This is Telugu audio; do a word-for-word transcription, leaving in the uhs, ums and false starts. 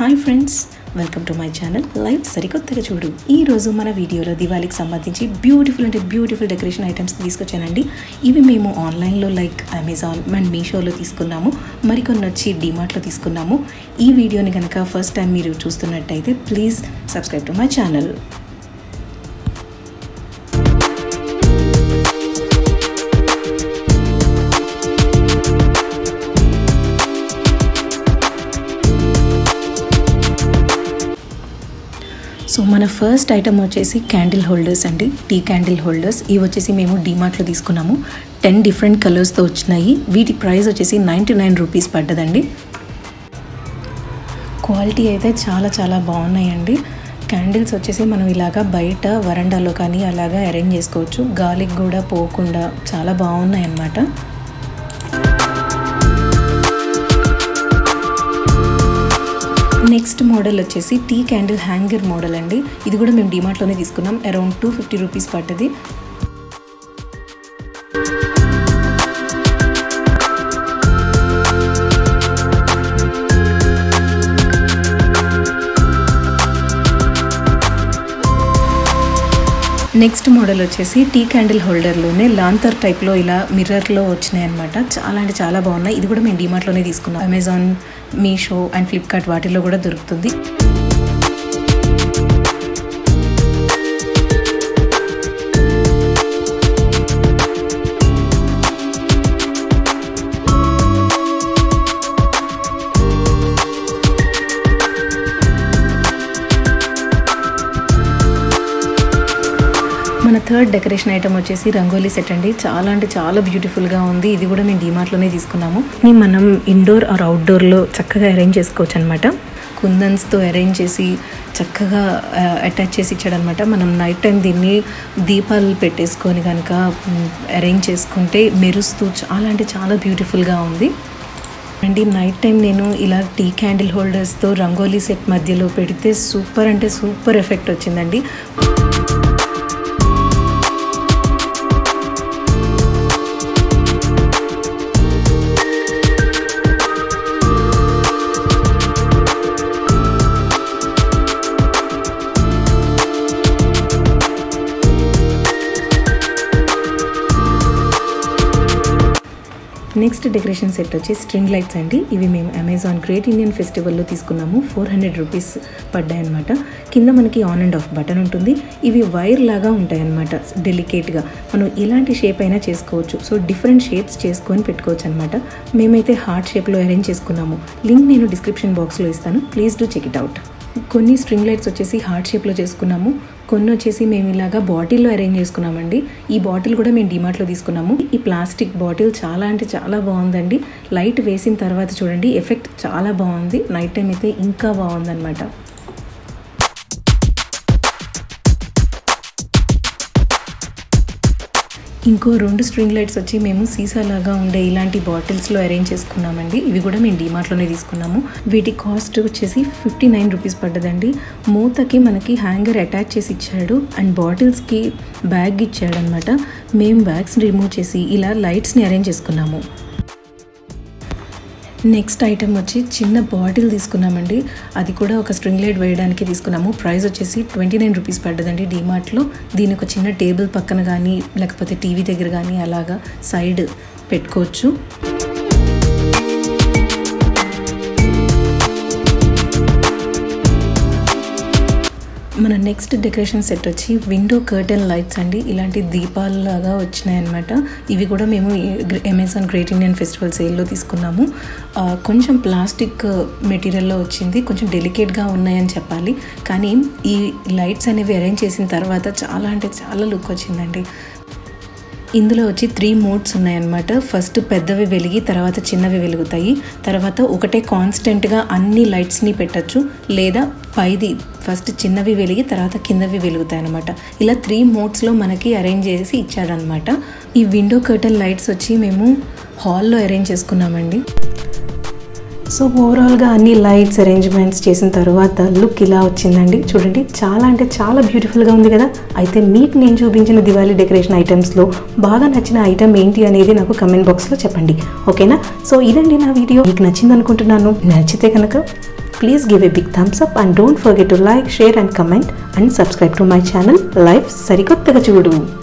Hi friends, welcome to my channel live సరికొత్తగా చూడు. ఈ రోజు మన వీడియోలో దివాళీకి సంబంధించి బ్యూటిఫుల్ అంటే బ్యూటిఫుల్ డెకరేషన్ ఐటమ్స్ తీసుకొచ్చానండి. ఇవి మేము ఆన్లైన్లో లైక్ అమెజాన్ అండ్ మీషోలో తీసుకున్నాము, మరికొన్ని వచ్చి డీమార్ట్లో తీసుకున్నాము. ఈ వీడియోని కనుక ఫస్ట్ టైం మీరు చూస్తున్నట్టయితే please subscribe to my channel. So మన ఫస్ట్ ఐటమ్ వచ్చేసి క్యాండిల్ హోల్డర్స్ అండి, టీ క్యాండిల్ హోల్డర్స్. ఇవి వచ్చేసి మేము డీమార్ట్లో తీసుకున్నాము. టెన్ డిఫరెంట్ కలర్స్తో వచ్చినాయి. వీటి ప్రైస్ వచ్చేసి నైంటీ నైన్ రూపీస్ పడ్డదండి. క్వాలిటీ అయితే చాలా చాలా బాగున్నాయండి. క్యాండిల్స్ వచ్చేసి మనం ఇలాగా బయట వరండాలో కానీ అలాగా అరేంజ్ చేసుకోవచ్చు. గాలికి కూడా పోకుండా చాలా బాగున్నాయి అన్నమాట. నెక్స్ట్ మోడల్ వచ్చేసి టీ క్యాండిల్ హ్యాంగర్ మోడల్ అండి. ఇది కూడా మేము డీమార్ట్లోనే తీసుకున్నాం. అరౌండ్ టూ ఫిఫ్టీ రూపీస్ పడ్డది. నెక్స్ట్ మోడల్ వచ్చేసి టీ క్యాండిల్ హోల్డర్లోనే లాంతర్ టైప్లో ఇలా మిర్రర్లో వచ్చినాయి అనమాట. చాలా అంటే చాలా బాగున్నాయి. ఇది కూడా మేము డీమార్ట్లోనే తీసుకున్నాం. అమెజాన్, మీషో అండ్ ఫ్లిప్కార్ట్ వాటిల్లో కూడా దొరుకుతుంది. మన థర్డ్ డెకరేషన్ ఐటమ్ వచ్చేసి రంగోలీ సెట్ అండి. చాలా అంటే చాలా బ్యూటిఫుల్గా ఉంది. ఇది కూడా మేము డీమార్ట్లోనే తీసుకున్నాము. మనం ఇండోర్ ఆర్ అవుట్డోర్లో చక్కగా అరేంజ్ చేసుకోవచ్చు అనమాట. కుందన్స్తో అరేంజ్ చేసి చక్కగా అటాచ్ చేసి ఇచ్చాడనమాట. మనం నైట్ టైం దీన్ని దీపాలు పెట్టేసుకొని కనుక అరేంజ్ చేసుకుంటే మెరుస్తూ చాలా అంటే చాలా బ్యూటిఫుల్గా ఉంది అండి. నైట్ టైం నేను ఇలా టీ క్యాండిల్ హోల్డర్స్తో రంగోలీ సెట్ మధ్యలో పెడితే సూపర్ అంటే సూపర్ ఎఫెక్ట్ వచ్చిందండి. నెక్స్ట్ డెకరేషన్ సెట్ వచ్చి స్ట్రింగ్ లైట్స్ అండి. ఇవి మేము అమెజాన్ గ్రేట్ ఇండియన్ ఫెస్టివల్లో తీసుకున్నాము. ఫోర్ హండ్రెడ్ రూపీస్ పడ్డాయి అనమాట. కింద మనకి ఆన్ అండ్ ఆఫ్ బటన్ ఉంటుంది. ఇవి వైర్ లాగా ఉంటాయి అనమాట. డెలికేట్గా మనం ఎలాంటి షేప్ అయినా చేసుకోవచ్చు. సో డిఫరెంట్ షేప్స్ చేసుకొని పెట్టుకోవచ్చు అనమాట. మేమైతే హార్ట్ షేప్లో అరేంజ్ చేసుకున్నాము. లింక్ నేను డిస్క్రిప్షన్ బాక్స్లో ఇస్తాను, please do check it out. కొన్ని స్ట్రింగ్ లైట్స్ వచ్చేసి హార్ట్ షేప్లో చేసుకున్నాము. కొన్ని వచ్చేసి మేము ఇలాగా బాటిల్లో అరేంజ్ చేసుకున్నామండి. ఈ బాటిల్ కూడా మేము డీమార్ట్లో తీసుకున్నాము. ఈ ప్లాస్టిక్ బాటిల్ చాలా అంటే చాలా బాగుందండి. లైట్ వేసిన తర్వాత చూడండి ఎఫెక్ట్ చాలా బాగుంది. నైట్ టైం అయితే ఇంకా బాగుందన్నమాట. ఇంకో రెండు స్ట్రింగ్ లైట్స్ వచ్చి మేము సీసాలాగా ఉండే ఇలాంటి బాటిల్స్లో అరేంజ్ చేసుకున్నామండి. ఇవి కూడా మేము డీమార్ట్లోనే తీసుకున్నాము. వీటి కాస్ట్ వచ్చేసి ఫిఫ్టీ నైన్ రూపీస్ పడ్డదండి. మూతకి మనకి హ్యాంగర్ అటాచ్ చేసి ఇచ్చాడు అండ్ బాటిల్స్కి బ్యాగ్ ఇచ్చాడు అనమాట. మేము బ్యాగ్స్ రిమూవ్ చేసి ఇలా లైట్స్ని అరేంజ్ చేసుకున్నాము. నెక్స్ట్ ఐటమ్ వచ్చి చిన్న బాటిల్ తీసుకున్నామండి. అది కూడా ఒక స్ట్రింగ్ లైట్ వేయడానికి తీసుకున్నాము. ప్రైస్ వచ్చేసి ట్వంటీ నైన్ రూపీస్ పడ్డదండి డీమార్ట్లో. దీని ఒక చిన్న టేబుల్ పక్కన కానీ లేకపోతే టీవీ దగ్గర కానీ అలాగా సైడ్ పెట్టుకోవచ్చు. మన నెక్స్ట్ డెకరేషన్ సెట్ వచ్చి విండో కర్టెన్ లైట్స్ అండి. ఇలాంటి దీపాలలాగా వచ్చినాయి అనమాట. ఇవి కూడా మేము అమెజాన్ గ్రేట్ ఇండియన్ ఫెస్టివల్ సేల్లో తీసుకున్నాము. కొంచెం ప్లాస్టిక్ మెటీరియల్లో వచ్చింది. కొంచెం డెలికేట్గా ఉన్నాయని చెప్పాలి. కానీ ఈ లైట్స్ అనేవి అరేంజ్ చేసిన తర్వాత చాలా అంటే చాలా లుక్ వచ్చిందండి. ఇందులో వచ్చి త్రీ మోడ్స్ ఉన్నాయన్నమాట. ఫస్ట్ పెద్దవి వెలిగి తర్వాత చిన్నవి వెలుగుతాయి. తర్వాత ఒకటే కాన్స్టెంట్గా అన్ని లైట్స్ని పెట్టచ్చు, లేదా పైది ఫస్ట్ చిన్నవి వెలిగి తర్వాత కిందవి వెలుగుతాయి అనమాట. ఇలా త్రీ మోడ్స్లో మనకి అరేంజ్ చేసి ఇచ్చాడనమాట. ఈ విండో కర్టన్ లైట్స్ వచ్చి మేము హాల్లో అరేంజ్ చేసుకున్నామండి. సో ఓవరాల్గా అన్ని లైట్స్ అరేంజ్మెంట్స్ చేసిన తర్వాత లుక్ ఇలా వచ్చిందండి. చూడండి చాలా అంటే చాలా బ్యూటిఫుల్గా ఉంది కదా. అయితే మీకు నేను చూపించిన దివాళీ డెకరేషన్ ఐటమ్స్లో బాగా నచ్చిన ఐటమ్ ఏంటి అనేది నాకు కమెంట్ బాక్స్లో చెప్పండి, ఓకేనా? సో ఇదండి నా వీడియో. మీకు నచ్చింది అనుకుంటున్నాను. నచ్చితే కనుక Please give a big thumbs up and don't forget to like, share and comment and subscribe to my channel Life Sarikottaga Chudu.